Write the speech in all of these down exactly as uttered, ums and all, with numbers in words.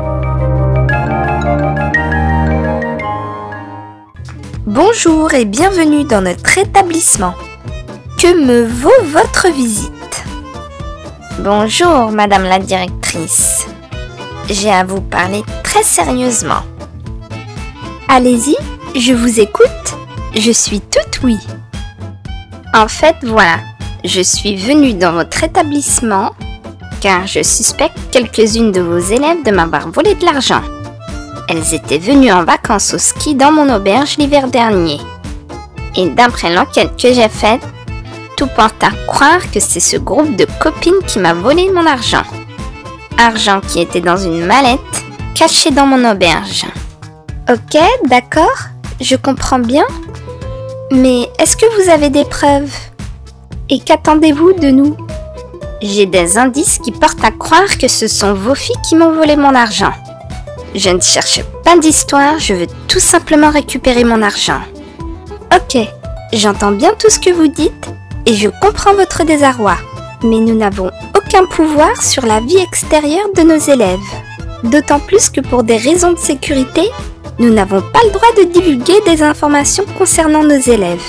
Bonjour et bienvenue dans notre établissement. Que me vaut votre visite? Bonjour, Madame la directrice. J'ai à vous parler très sérieusement. Allez-y, je vous écoute. Je suis toute oui. En fait, voilà, je suis venue dans votre établissement car je suspecte quelques-unes de vos élèves de m'avoir volé de l'argent. Elles étaient venues en vacances au ski dans mon auberge l'hiver dernier. Et d'après l'enquête que j'ai faite, tout porte à croire que c'est ce groupe de copines qui m'a volé mon argent. Argent qui était dans une mallette cachée dans mon auberge. Ok, d'accord, je comprends bien. Mais est-ce que vous avez des preuves? Et qu'attendez-vous de nous? J'ai des indices qui portent à croire que ce sont vos filles qui m'ont volé mon argent. Je ne cherche pas d'histoire, je veux tout simplement récupérer mon argent. Ok, j'entends bien tout ce que vous dites et je comprends votre désarroi. Mais nous n'avons aucun pouvoir sur la vie extérieure de nos élèves. D'autant plus que pour des raisons de sécurité, nous n'avons pas le droit de divulguer des informations concernant nos élèves.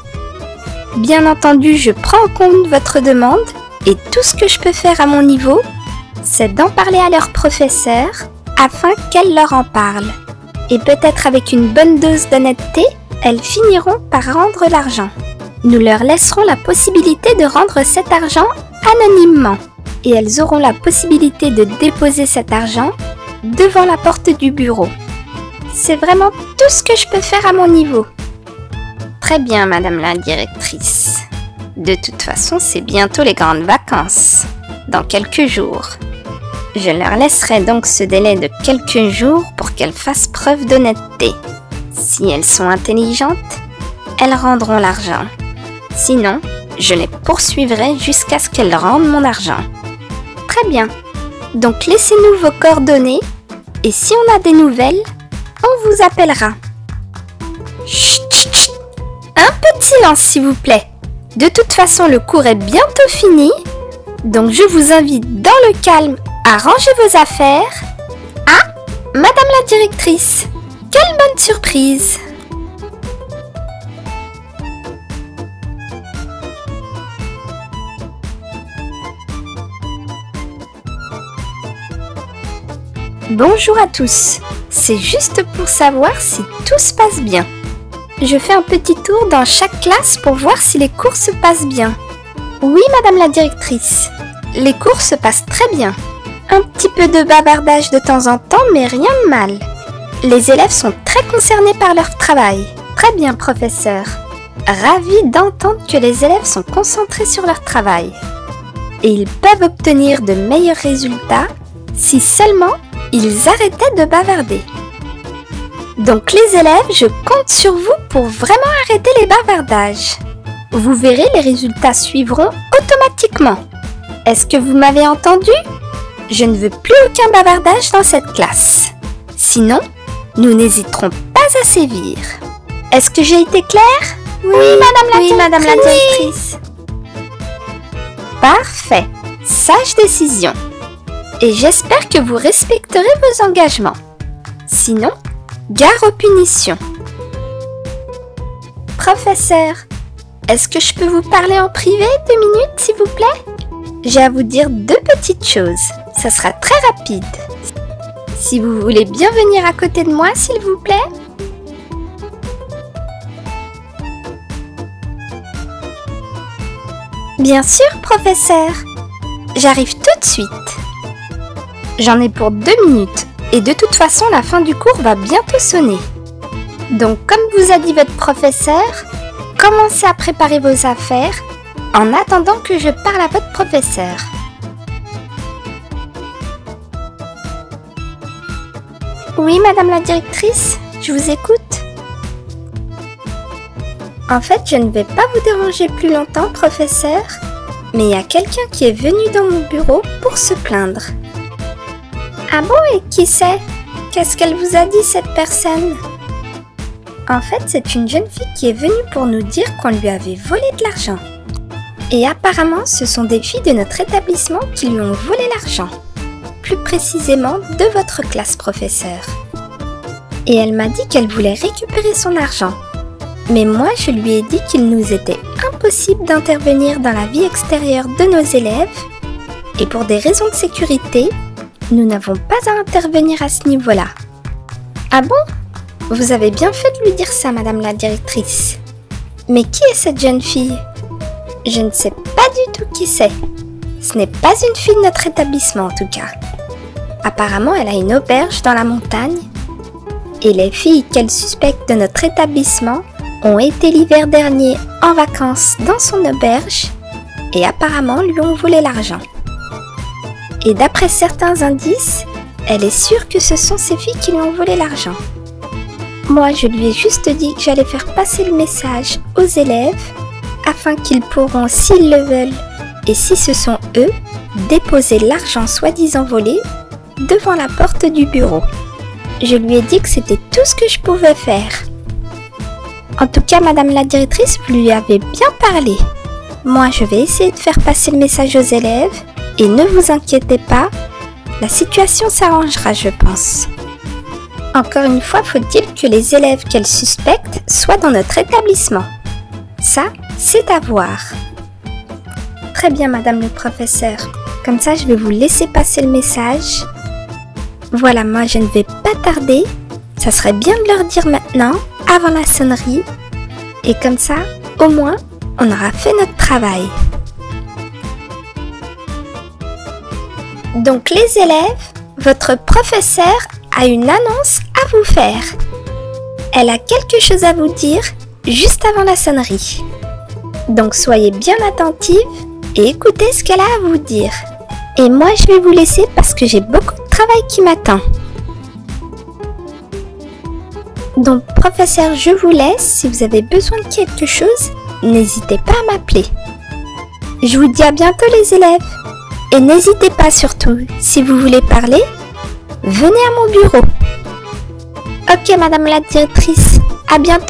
Bien entendu, je prends en compte votre demande et tout ce que je peux faire à mon niveau, c'est d'en parler à leur professeur afin qu'elles leur en parlent. Et peut-être avec une bonne dose d'honnêteté, elles finiront par rendre l'argent. Nous leur laisserons la possibilité de rendre cet argent anonymement. Et elles auront la possibilité de déposer cet argent devant la porte du bureau. C'est vraiment tout ce que je peux faire à mon niveau. Très bien, Madame la directrice. De toute façon, c'est bientôt les grandes vacances, dans quelques jours. Je leur laisserai donc ce délai de quelques jours pour qu'elles fassent preuve d'honnêteté. Si elles sont intelligentes, elles rendront l'argent. Sinon, je les poursuivrai jusqu'à ce qu'elles rendent mon argent. Très bien. Donc laissez-nous vos coordonnées et si on a des nouvelles, on vous appellera. Chut, chut, chut. Un peu de silence s'il vous plaît. De toute façon, le cours est bientôt fini, donc je vous invite dans le calme à ranger vos affaires. Ah, Madame la directrice, quelle bonne surprise! Bonjour à tous, c'est juste pour savoir si tout se passe bien. Je fais un petit tour dans chaque classe pour voir si les cours se passent bien. Oui, Madame la directrice, les cours se passent très bien. Un petit peu de bavardage de temps en temps, mais rien de mal. Les élèves sont très concernés par leur travail. Très bien, professeur. Ravi d'entendre que les élèves sont concentrés sur leur travail. Et ils peuvent obtenir de meilleurs résultats si seulement ils arrêtaient de bavarder. Donc les élèves, je compte sur vous pour vraiment arrêter les bavardages. Vous verrez, les résultats suivront automatiquement. Est-ce que vous m'avez entendu? Je ne veux plus aucun bavardage dans cette classe. Sinon, nous n'hésiterons pas à sévir. Est-ce que j'ai été claire? Oui, oui, Madame la oui, directrice. Madame la directrice. Parfait. Sage décision. Et j'espère que vous respecterez vos engagements. Sinon, gare aux punitions. Professeur, est-ce que je peux vous parler en privé deux minutes, s'il vous plaît? J'ai à vous dire deux petites choses. Ça sera très rapide. Si vous voulez bien venir à côté de moi, s'il vous plaît. Bien sûr, professeur. J'arrive tout de suite. J'en ai pour deux minutes. Et de toute façon, la fin du cours va bientôt sonner. Donc, comme vous a dit votre professeur, commencez à préparer vos affaires en attendant que je parle à votre professeur. Oui, Madame la directrice, je vous écoute. En fait, je ne vais pas vous déranger plus longtemps, professeur, mais il y a quelqu'un qui est venu dans mon bureau pour se plaindre. Ah bon, et qui c'est? Qu'est-ce qu'elle vous a dit, cette personne? En fait, c'est une jeune fille qui est venue pour nous dire qu'on lui avait volé de l'argent. Et apparemment, ce sont des filles de notre établissement qui lui ont volé l'argent. plus précisément de votre classe, professeur. Et elle m'a dit qu'elle voulait récupérer son argent. Mais moi, je lui ai dit qu'il nous était impossible d'intervenir dans la vie extérieure de nos élèves et pour des raisons de sécurité, nous n'avons pas à intervenir à ce niveau-là. Ah bon? Vous avez bien fait de lui dire ça, madame la directrice. Mais qui est cette jeune fille? Je ne sais pas du tout qui c'est. Ce n'est pas une fille de notre établissement en tout cas. Apparemment, elle a une auberge dans la montagne et les filles qu'elle suspecte de notre établissement ont été l'hiver dernier en vacances dans son auberge et apparemment lui ont volé l'argent. Et d'après certains indices, elle est sûre que ce sont ces filles qui lui ont volé l'argent. Moi, je lui ai juste dit que j'allais faire passer le message aux élèves afin qu'ils pourront, s'ils le veulent, et si ce sont eux, déposer l'argent soi-disant volé devant la porte du bureau. Je lui ai dit que c'était tout ce que je pouvais faire. En tout cas, madame la directrice, vous lui avez bien parlé. Moi, je vais essayer de faire passer le message aux élèves et ne vous inquiétez pas, la situation s'arrangera, je pense. Encore une fois, faut-il que les élèves qu'elle suspecte soient dans notre établissement. Ça, c'est à voir. Très bien, madame le professeur. Comme ça, je vais vous laisser passer le message. Voilà, moi, je ne vais pas tarder. Ça serait bien de leur dire maintenant, avant la sonnerie. Et comme ça, au moins, on aura fait notre travail. Donc, les élèves, votre professeur a une annonce à vous faire. Elle a quelque chose à vous dire juste avant la sonnerie. Donc soyez bien attentifs et écoutez ce qu'elle a à vous dire. Et moi je vais vous laisser parce que j'ai beaucoup de travail qui m'attend. Donc professeur, je vous laisse. Si vous avez besoin de quelque chose, n'hésitez pas à m'appeler. Je vous dis à bientôt les élèves. Et n'hésitez pas surtout, si vous voulez parler, venez à mon bureau. Ok, madame la directrice, à bientôt.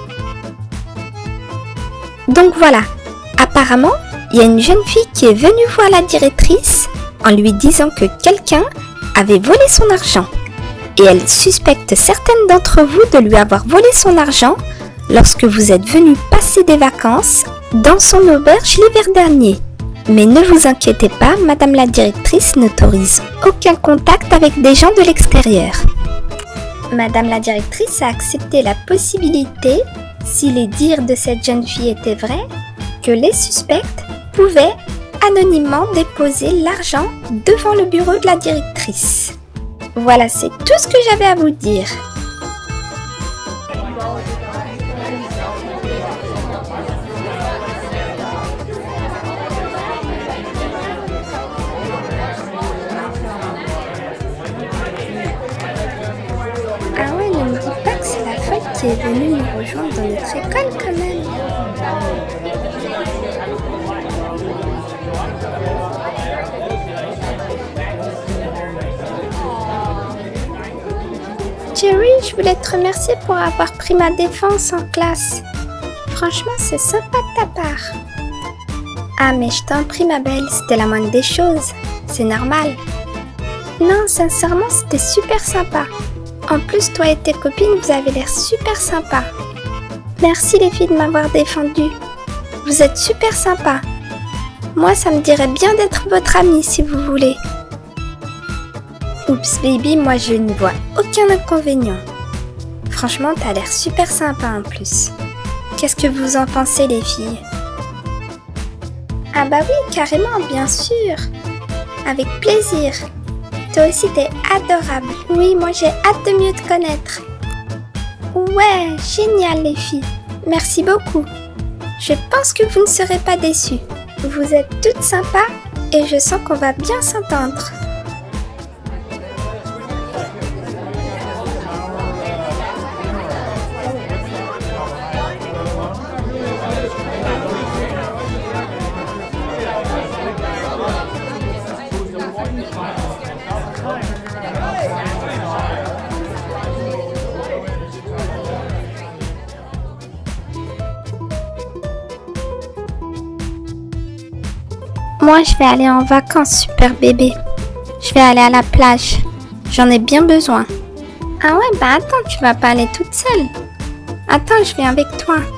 Donc voilà, apparemment, il y a une jeune fille qui est venue voir la directrice en lui disant que quelqu'un avait volé son argent. Et elle suspecte certaines d'entre vous de lui avoir volé son argent lorsque vous êtes venus passer des vacances dans son auberge l'hiver dernier. Mais ne vous inquiétez pas, madame la directrice n'autorise aucun contact avec des gens de l'extérieur. Madame la directrice a accepté la possibilité, si les dires de cette jeune fille étaient vrais, que les suspects pouvaient anonymement déposer l'argent devant le bureau de la directrice. Voilà, c'est tout ce que j'avais à vous dire. Ah ouais, ne me dis pas que c'est la folle qui est venue nous rejoindre dans notre école quand même. Jerry, je voulais te remercier pour avoir pris ma défense en classe. Franchement, c'est sympa de ta part. Ah, mais je t'en prie, ma belle, c'était la moindre des choses. C'est normal. Non, sincèrement, c'était super sympa. En plus, toi et tes copines, vous avez l'air super sympa. Merci les filles de m'avoir défendue. Vous êtes super sympa. Moi, ça me dirait bien d'être votre amie si vous voulez. Oups baby, moi je ne vois aucun inconvénient. Franchement, t'as l'air super sympa en plus. Qu'est-ce que vous en pensez les filles? Ah bah oui, carrément, bien sûr. Avec plaisir. Toi aussi t'es adorable. Oui, moi j'ai hâte de mieux te connaître. Ouais, génial les filles. Merci beaucoup. Je pense que vous ne serez pas déçues. Vous êtes toutes sympas et je sens qu'on va bien s'entendre. Moi, je vais aller en vacances, super bébé. Je vais aller à la plage. J'en ai bien besoin. Ah ouais, bah attends, tu vas pas aller toute seule. Attends, je viens avec toi.